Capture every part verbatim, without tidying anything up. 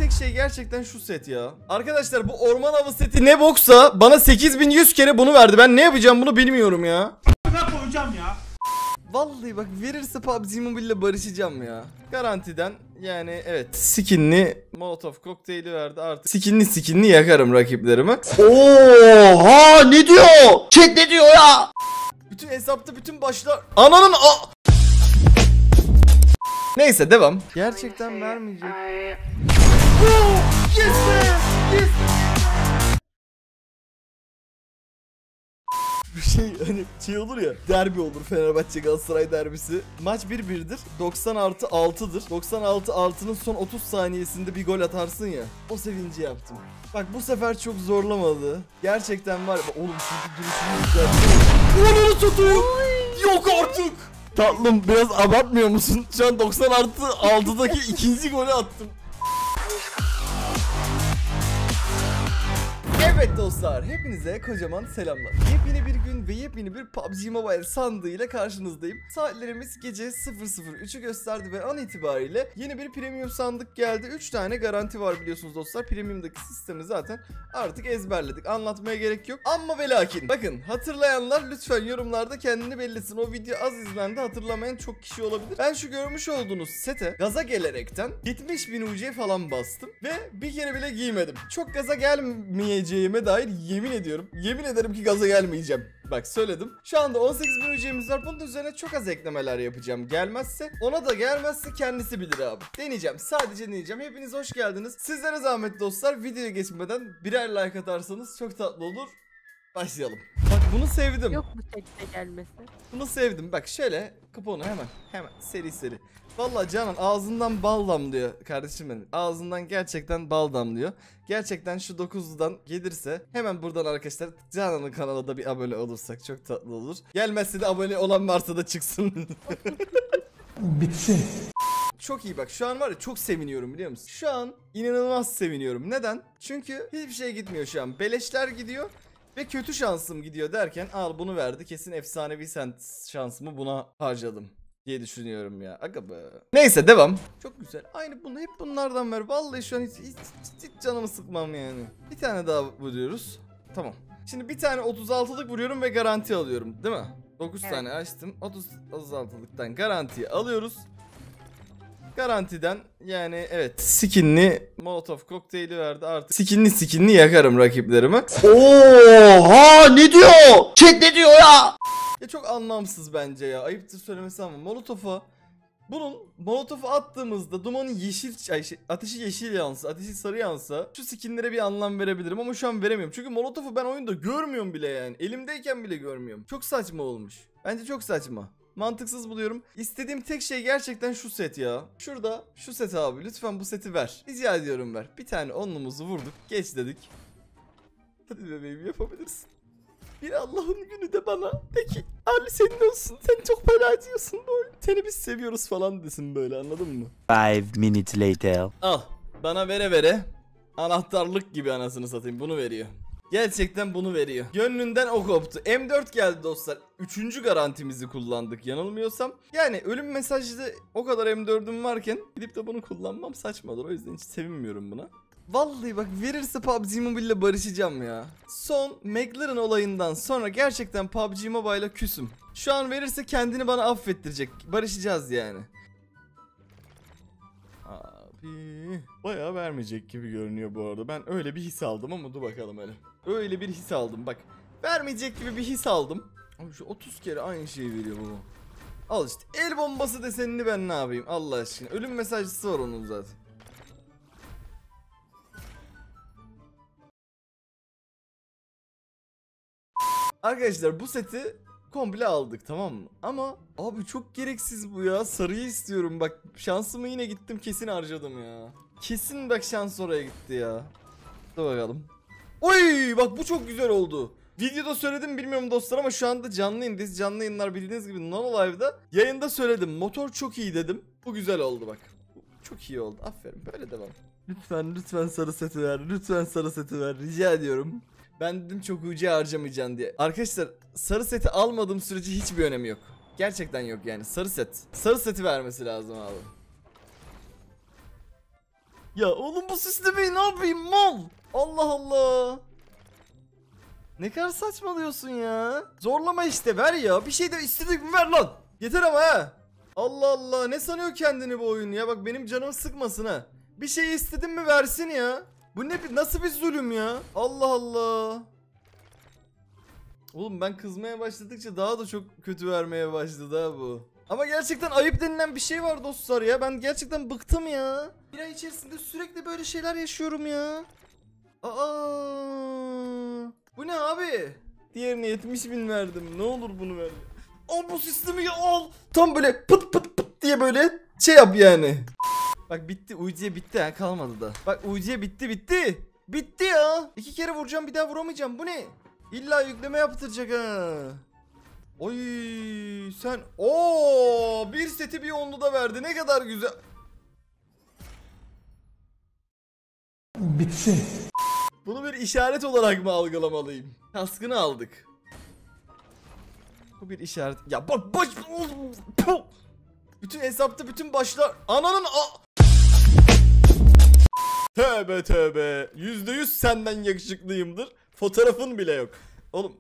tek şey gerçekten şu set ya. Arkadaşlar bu orman avı seti ne boksa bana sekiz bin yüz kere bunu verdi. Ben ne yapacağım bunu bilmiyorum ya. Ne koyacağım ya? Vallahi bak verirse P U B G Mobile ile barışacağım ya. Garantiden yani evet. Skinli Molotov kokteyli verdi artık. Skinli skinli yakarım rakiplerimi. Oha ne diyor? Chat ne diyor ya? Bütün hesapta bütün başlar. Ananın a Neyse devam. Gerçekten vermeyecek. Oh, yes be! Yes! Bir şey hani şey olur ya, derbi olur, Fenerbahçe Galatasaray derbisi. Maç bir birdir. doksan artı altıdır. doksan altı altının son otuz saniyesinde bir gol atarsın ya. O sevinci yaptım. Bak bu sefer çok zorlamadı. Gerçekten var. Oğlum çünkü duruşunu güzel. Onu tutayım. Yok artık. Tatlım biraz abartmıyor musun? Şu an doksan artı altıdaki ikinci golü attım. Evet dostlar, hepinize kocaman selamlar. Yepyeni bir gün ve yepyeni bir P U B G Mobile sandığıyla karşınızdayım. Saatlerimiz gece sıfır sıfır üçü gösterdi ve an itibariyle yeni bir premium sandık geldi. üç tane garanti var biliyorsunuz dostlar. Premium'daki sistemi zaten artık ezberledik. Anlatmaya gerek yok. Amma ve lakin. Bakın hatırlayanlar lütfen yorumlarda kendini belirlesin. O video az izlendi, hatırlamayan çok kişi olabilir. Ben şu görmüş olduğunuz sete gaza gelerekten yetmiş bin U C falan bastım ve bir kere bile giymedim. Çok gaza gelmeyeceğim dair yemin ediyorum. Yemin ederim ki gaza gelmeyeceğim. Bak söyledim. Şu anda on sekiz bin U C'miz var. Bunun üzerine çok az eklemeler yapacağım. Gelmezse, ona da gelmezse kendisi bilir abi. Deneyeceğim. Sadece deneyeceğim. Hepiniz hoş geldiniz. Sizlere zahmet dostlar. Videoya geçmeden birer like atarsanız çok tatlı olur. Başlayalım. Bak bunu sevdim. Yok mu tekte gelmesi? Bunu sevdim. Bak şöyle kuponu hemen hemen seri seri. Vallahi Canan ağzından bal damlıyor kardeşim benim. Ağzından gerçekten bal damlıyor. Gerçekten şu dokuzludan gelirse hemen buradan arkadaşlar Canan'ın kanalına da bir abone olursak çok tatlı olur. Gelmezse de abone olan varsa da çıksın. Bitsin. Çok iyi bak şu an var ya çok seviniyorum biliyor musun? Şu an inanılmaz seviniyorum. Neden? Çünkü hiçbir şey gitmiyor şu an. Beleşler gidiyor. Ve kötü şansım gidiyor derken al bunu verdi. Kesin efsanevi sent şansımı buna harcadım diye düşünüyorum ya. Aga be. Neyse devam. Çok güzel. Aynı bunu hep bunlardan ver. Vallahi şu an hiç, hiç, hiç, hiç canımı sıkmam yani. Bir tane daha vuruyoruz. Tamam. Şimdi bir tane otuz altılık vuruyorum ve garanti alıyorum. Değil mi? dokuz evet. Tane açtım. otuz altılıktan garantiyi alıyoruz. Garantiden yani evet skinli Molotov kokteyli verdi artık. Skinli skinli yakarım rakiplerimi. Oha ne diyor? Chat ne diyor ya? Ya çok anlamsız bence ya. Ayıptır söylemesi ama Molotov'a bunun Molotov'u attığımızda dumanın yeşil ay şey, ateşi yeşil yansa, ateşi sarı yansa şu skinlere bir anlam verebilirim ama şu an veremiyorum. Çünkü Molotov'u ben oyunda görmüyorum bile yani. Elimdeyken bile görmüyorum. Çok saçma olmuş. Bence çok saçma. Mantıksız buluyorum. İstediğim tek şey gerçekten şu set ya. Şurada şu set abi. Lütfen bu seti ver. Rica ediyorum ver. Bir tane onlumuzu vurduk. Geç dedik. Hadi bebeğim yapabilirsin. Bir Allah'ın günü de bana de ki abi senin olsun. Sen çok para ediyorsun böyle. Seni biz seviyoruz falan desin böyle anladın mı? Five minutes later. Al. Bana vere vere. Anahtarlık gibi anasını satayım. Bunu veriyor. Gerçekten bunu veriyor. Gönlünden o koptu. M dört geldi dostlar. Üçüncü garantimizi kullandık yanılmıyorsam. Yani ölüm mesajlı o kadar M dördüm varken gidip de bunu kullanmam saçmadır. O yüzden hiç sevinmiyorum buna. Vallahi bak verirse P U B G Mobile ile barışacağım ya. Son McLaren olayından sonra gerçekten P U B G Mobile'a küsüm. Şu an verirse kendini bana affettirecek. Barışacağız yani. Abi bayağı vermeyecek gibi görünüyor bu arada. Ben öyle bir his aldım ama dur bakalım hele. Öyle bir his aldım bak. Vermeyecek gibi bir his aldım. Abi şu otuz kere aynı şeyi veriyor bu. Al işte el bombası desenini ben ne yapayım Allah aşkına. Ölüm mesajcısı var onun zaten. Arkadaşlar bu seti komple aldık tamam mı? Ama abi çok gereksiz bu ya. Sarıyı istiyorum bak. Şansımı yine gittim kesin harcadım ya. Kesin bak şans oraya gitti ya. Dur bakalım. Oy bak bu çok güzel oldu. Videoda söyledim bilmiyorum dostlar ama şu anda canlı yayındayız. Canlı yayınlar bildiğiniz gibi Nono Live'da. Yayında söyledim. Motor çok iyi dedim. Bu güzel oldu bak. Çok iyi oldu. Aferin böyle devam. Lütfen lütfen sarı seti ver. Lütfen sarı seti ver. Rica ediyorum. Ben dedim çok U C harcamayacaksın diye. Arkadaşlar sarı seti almadığım sürece hiçbir önemi yok. Gerçekten yok yani sarı set. Sarı seti vermesi lazım abi. Ya oğlum bu süslemeyi ne yapayım mal? Allah Allah. Ne kadar saçmalıyorsun ya. Zorlama işte, ver ya. Bir şey de istedik mi ver lan. Yeter ama ha. Allah Allah, ne sanıyor kendini bu oyun ya. Bak benim canımı sıkmasın ha. Bir şey istedim mi versin ya. Bu ne, nasıl bir zulüm ya. Allah Allah. Oğlum ben kızmaya başladıkça daha da çok kötü vermeye başladı ha bu. Ama gerçekten ayıp denilen bir şey var dostlar ya. Ben gerçekten bıktım ya. Bir ay içerisinde sürekli böyle şeyler yaşıyorum ya. Aa, bu ne abi? Diğerine yetmiş bin verdim. Ne olur bunu ver. Al bu sistemi al. Tam böyle pıt pıt pıt diye böyle şey yap yani. Bak bitti. Uyduya bitti ha, kalmadı da. Bak uyduya bitti bitti. Bitti ya. İki kere vuracağım, bir daha vuramayacağım. Bu ne? İlla yükleme yaptıracak ha. Oy sen. Oo, bir seti bir onlu da verdi. Ne kadar güzel. Bitsin. Bunu bir işaret olarak mı algılamalıyım? Kaskını aldık. Bu bir işaret. Ya bak baş... Bütün hesapta bütün başlar... Ananın a... Tövbe tövbe. Yüzde yüz senden yakışıklıyımdır. Fotoğrafın bile yok. Oğlum...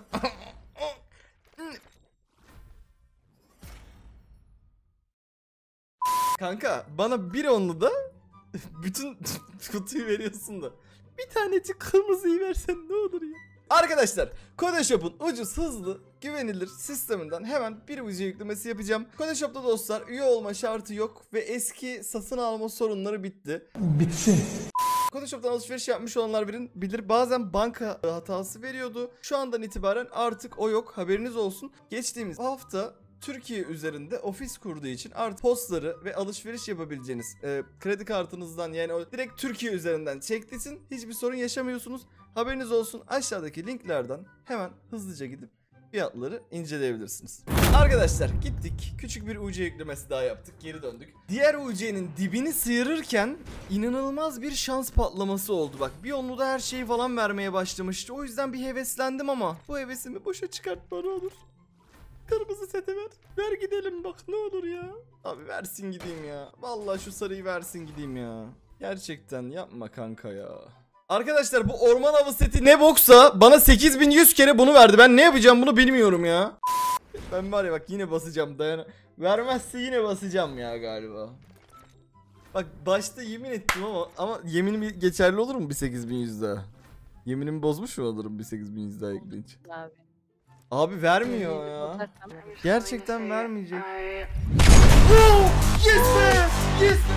Kanka bana bir onlu da bütün kutuyu veriyorsun da bir tanecik kırmızıyı versen ne olur ya. Arkadaşlar Kodeshop'un ucuz, hızlı, güvenilir sisteminden hemen bir ucu yüklemesi yapacağım. Kodeshop'ta dostlar üye olma şartı yok ve eski satın alma sorunları bitti. Bitsin. Kodeshop'tan alışveriş yapmış olanlar bilir, bazen banka hatası veriyordu. Şu andan itibaren artık o yok, haberiniz olsun. Geçtiğimiz hafta Türkiye üzerinde ofis kurduğu için artık postları ve alışveriş yapabileceğiniz e, kredi kartınızdan, yani o direkt Türkiye üzerinden çektiği için hiçbir sorun yaşamıyorsunuz. Haberiniz olsun, aşağıdaki linklerden hemen hızlıca gidip fiyatları inceleyebilirsiniz. Arkadaşlar gittik, küçük bir U C yüklemesi daha yaptık, geri döndük. Diğer U C'nin dibini sıyırırken inanılmaz bir şans patlaması oldu. Bak bir onlu da her şeyi falan vermeye başlamıştı, o yüzden bir heveslendim ama bu hevesimi boşa çıkartma ne olur. Kırmızı seti ver. Ver gidelim bak ne olur ya. Abi versin gideyim ya. Vallahi şu sarıyı versin gideyim ya. Gerçekten yapma kanka ya. Arkadaşlar bu orman avı seti ne boksa bana sekiz bin yüz kere bunu verdi. Ben ne yapacağım bunu bilmiyorum ya. Ben var ya bak yine basacağım, dayan. Vermezse yine basacağım ya galiba. Bak başta yemin ettim ama ama yeminim geçerli olur mu bir sekiz bin yüz daha? Yeminimi bozmuş mu olurum bir sekiz bin yüz daha ekleyince? Abi. Abi vermiyor ya. Gerçekten vermeyecek. Oh, yes be! Yes be!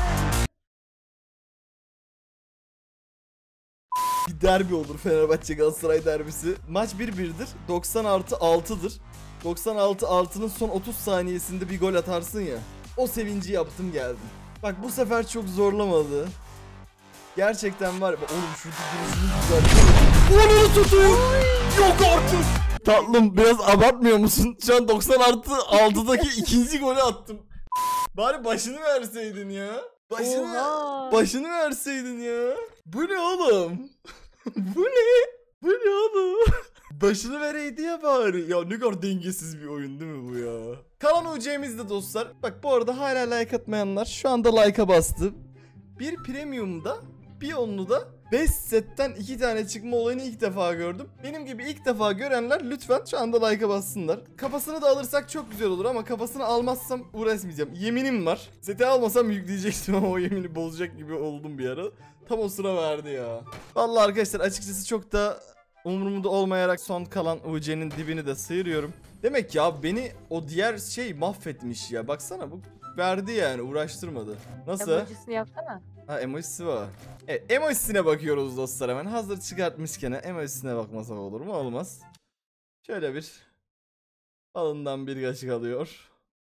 Bir derbi olur, Fenerbahçe Galatasaray derbisi. Maç bir birdir. doksan artı altıdır. doksan altı altının son otuz saniyesinde bir gol atarsın ya. O sevinci yaptım geldim. Bak bu sefer çok zorlamadı. Gerçekten var. Oğlum şurada duruşunu güzel. Onu tutayım. Yok artık. Tatlım biraz abartmıyor musun? Şu an doksan artı altıdaki ikinci golü attım. Bari başını verseydin ya. Başını, Oha. başını verseydin ya. Bu ne oğlum? Bu ne? Bu ne oğlum? Başını vereydi ya bari. Ya ne kadar dengesiz bir oyun değil mi bu ya? Kalan U C'mizde dostlar. Bak bu arada hala like atmayanlar şu anda like'a bastı. Bir premium'da bir onlu da beş setten iki tane çıkma olayını ilk defa gördüm. Benim gibi ilk defa görenler lütfen şu anda like'a bassınlar. Kafasını da alırsak çok güzel olur ama kafasını almazsam uğraşmayacağım. Yeminim var. Seti almasam yükleyecektim ama o yemini bozacak gibi oldum bir ara. Tam o sıra verdi ya. Vallahi arkadaşlar açıkçası çok da umurumda olmayarak son kalan U C'nin dibini de sıyırıyorum. Demek ya beni o diğer şey mahvetmiş ya. Baksana bu verdi yani, uğraştırmadı. Nasıl? Emojisini yapsana. Ha emojisi var. Evet emojisine bakıyoruz dostlar hemen. Hazır çıkartmışken emojisine bakmasak olur mu? Olmaz. Şöyle bir balından bir kaşık alıyor.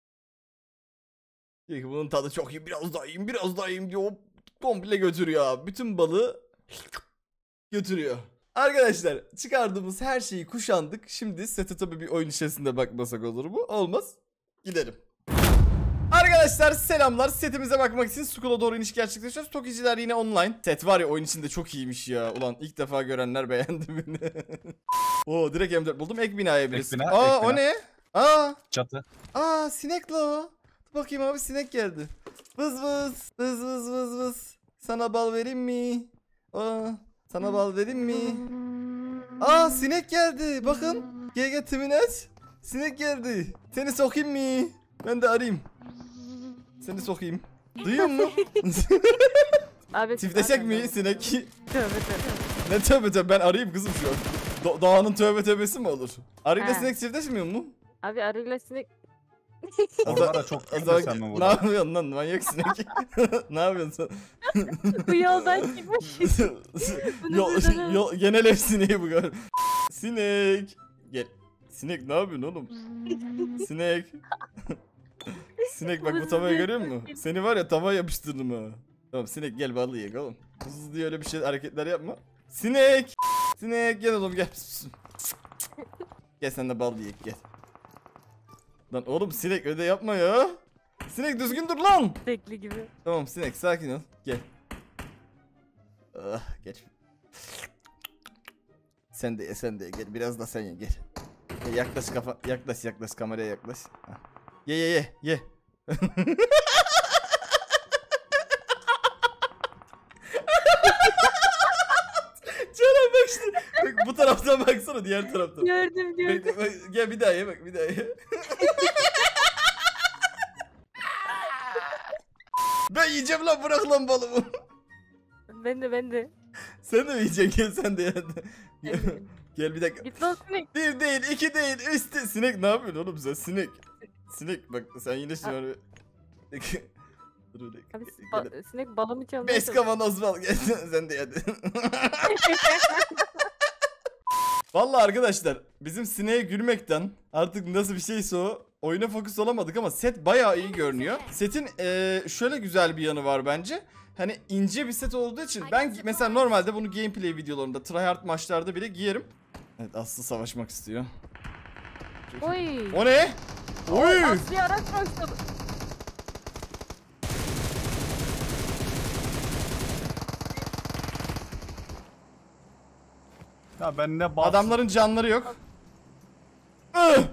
Diyor ki bunun tadı çok iyi, biraz daha yiyeyim, biraz daha yiyeyim diyor. Komple götürüyor abi. Bütün balığı götürüyor. Arkadaşlar çıkardığımız her şeyi kuşandık. Şimdi sete tabii bir oyun içerisinde bakmasak olur mu? Olmaz. Gidelim. Arkadaşlar selamlar. Setimize bakmak için Skull'a doğru iniş gerçekleştiriyoruz. Tokiciler yine online. Set var ya oyun içinde çok iyiymiş ya. Ulan ilk defa görenler beğendi beni. Oo direkt M dört buldum. Ek binaya birisi. Ek bina, Aa ek o bina. ne? Aa. Çatı. Aa sinek la o. Dur bakayım abi, sinek geldi. Vız vız. Vız vız vız vız. Sana bal vereyim mi? Aa, sana bal vereyim mi? Aa sinek geldi. Bakın. Gel gel timini aç. Sinek geldi. Seni sokayım mı? Ben de arayayım. Seni sokayım. Duyuyor musun? Abi Çiftleşecek mi sinek? Tövbe tövbe. Ne tövbe tövbe, ben arayayım kızım şu an. Do Doğanın tövbe tövbesi mi olur? Arıyla He. sinek çiftleşmiyor mu? Abi arıyla sinek. Orada da çok O zaman sen mi ne burada? yapıyorsun lan manyak sinek? Ne yapıyorsun Bu yoldan çıkmış. sen? yol, yol, genel ev sineği bu galiba. Sinek. Gel. Sinek ne yapıyorsun oğlum? Sinek. Sinek bak bu tavayı görüyor musun? Seni var ya tavaya yapıştırdım ha. Tamam sinek gel balığı yek oğlum. Hızlı diye öyle bir şey hareketler yapma. Sinek. Sinek gel oğlum gel. Gel sen de balığı yek gel. Lan oğlum sinek öyle yapma ya. Sinek düzgün dur lan. Tekli gibi. Tamam sinek sakin ol gel. Ah geç. Sen de ye sen de ye gel biraz da sen ye gel. Gel, yaklaş kafa yaklaş yaklaş kameraya yaklaş. Hah. Ye ye ye ye. Canım bak işte. Bak, bu taraftan baksana diğer taraftan. Gördüm gördüm. Bak, bak, gel bir daha ye bak bir daha ye. Ben yiyeceğim lan bırak lan balımı. Ben de ben de. Sen de mi yiyeceksin gel sen de ye. Gel, gel bir dakika. Git lan sinek. Bir değil iki değil üstü. Sinek ne yapıyorsun oğlum sen sinek. Sinek bak sen yine şimdi öyle. Dur bir dakika. Abi Gel- ba gel. sinek balımı çalmaya Beş çalışıyor. kavanoz bal gel sen de hadi. Vallahi arkadaşlar bizim sineğe gülmekten artık nasıl bir şeyse o oyuna fokus olamadık ama set bayağı iyi görünüyor. Setin eee, şöyle güzel bir yanı var bence. Hani ince bir set olduğu için ben mesela normalde bunu gameplay videolarında tryhard maçlarda bile giyerim. Evet Aslı savaşmak istiyor. Oy. O ne? Oy! Aslı'ya araç başladı. Ya ben ne bas. Adamların canları yok. Ih!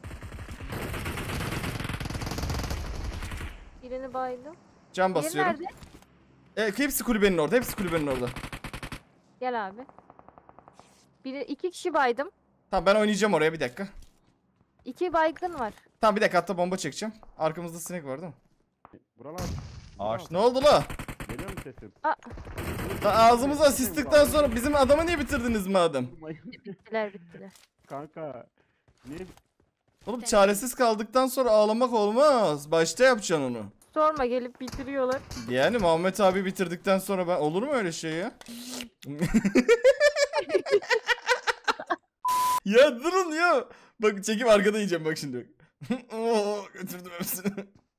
Birini baydım. Can Diğeri basıyorum. nerede? E, hepsi kulübenin orada, hepsi kulübenin orada. Gel abi. Biri iki kişi baydım. Tamam ben oynayacağım oraya bir dakika. İki baygın var. Tamam bir dakika hatta bomba çekeceğim. Arkamızda sinek var değil mi? Buralar. Ağaç. Ne oldu la? Geliyor mu sesim? Lan ağzımıza sıçtıktan sonra bizim adamı niye bitirdiniz madem? Bittiler bittiler. Kanka. Niye? Oğlum çaresiz kaldıktan sonra ağlamak olmaz. Başta yapacaksın onu. Sorma gelip bitiriyorlar. Yani Muhammed abi bitirdikten sonra ben olur mu öyle şey ya? Ya durun ya. Bak çekip arkada yiyeceğim bak şimdi. Oo, götürdüm hepsini.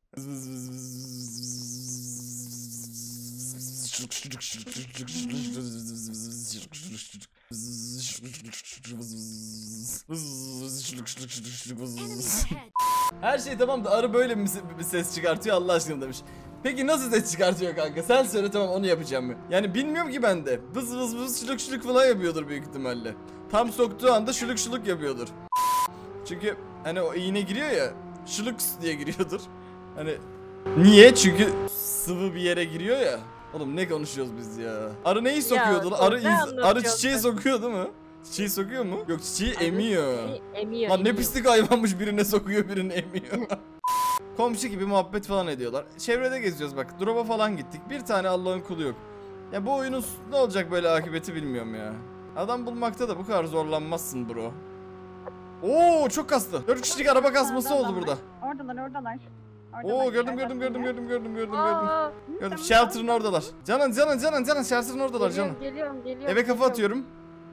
Her şey tamam da arı böyle mi bir ses çıkartıyor Allah aşkına demiş. Peki nasıl ses çıkartıyor kanka? Sen söyle tamam onu yapacağım mı? Yani bilmiyorum ki ben de. Vız vız vız şuluk şuluk falan yapıyordur büyük ihtimalle. Tam soktuğu anda şuluk şuluk yapıyordur. Çünkü hani o iğne giriyor ya. Şuluks diye giriyordur. Hani niye? Çünkü sıvı bir yere giriyor ya. Oğlum ne konuşuyoruz biz ya? Arı neyi sokuyordu? lan? Arı ne iz, arı anlatıyorsun çiçeği sen? sokuyor değil mi? Çiçeği sokuyor mu? Yok çiçeği emiyor. Çiçeği Emiyor. Lan ne emiyor. pislik hayvanmış, birine sokuyor birine emiyor. Komşu gibi muhabbet falan ediyorlar. Çevrede geziyoruz bak. Drop'a falan gittik. Bir tane Allah'ın kulu yok. Ya bu oyunun ne olacak böyle akıbeti bilmiyorum ya. Adam bulmakta da bu kadar zorlanmazsın bro. Oo çok kaslı. dört kişilik araba kasması oldu burada. Oradalar oradalar. Oo gördüm gördüm gördüm gördüm gördüm gördüm gördüm. Aa, Gördüm shelter'ın oradalar. Canan canan canan canan shelter'ın oradalar canan. geliyorum, geliyorum geliyorum. Eve kafa geliyorum. atıyorum.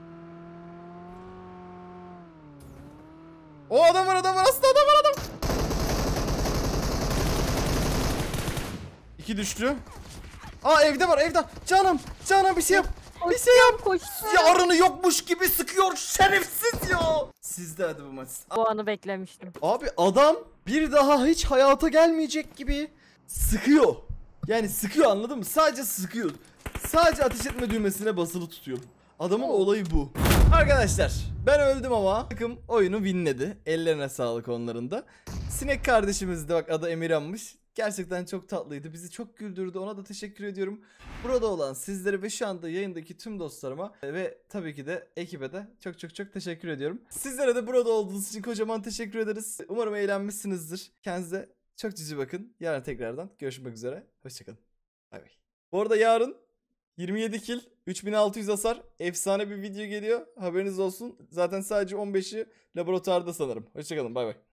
O adam var adam var aslında adam var adam. İki düştü. Aa evde var evde. Canım canım bir şey yap. Bir şey yap. Koş. Ya arını yokmuş gibi sıkıyor şerefsiz ya. Sizde hadi bu maç. Bu anı beklemiştim. Abi adam bir daha hiç hayata gelmeyecek gibi sıkıyor. Yani sıkıyor anladın mı? Sadece sıkıyor. Sadece ateş etme düğmesine basılı tutuyor. Adamın olayı bu. Arkadaşlar ben öldüm ama takım oyunu winledi. Ellerine sağlık onların da. Sinek kardeşimiz de bak adı Emirhan'mış. Gerçekten çok tatlıydı. Bizi çok güldürdü. Ona da teşekkür ediyorum. Burada olan sizlere ve şu anda yayındaki tüm dostlarıma ve tabii ki de ekibe de çok çok çok teşekkür ediyorum. Sizlere de burada olduğunuz için kocaman teşekkür ederiz. Umarım eğlenmişsinizdir. Kendinize çok cici bakın. Yarın tekrardan görüşmek üzere. Hoşçakalın. Bay bay. Bu arada yarın yirmi yedi kill, üç bin altı yüz hasar. Efsane bir video geliyor. Haberiniz olsun. Zaten sadece on beşi laboratuvarda sanırım. Hoşçakalın. Bay bay.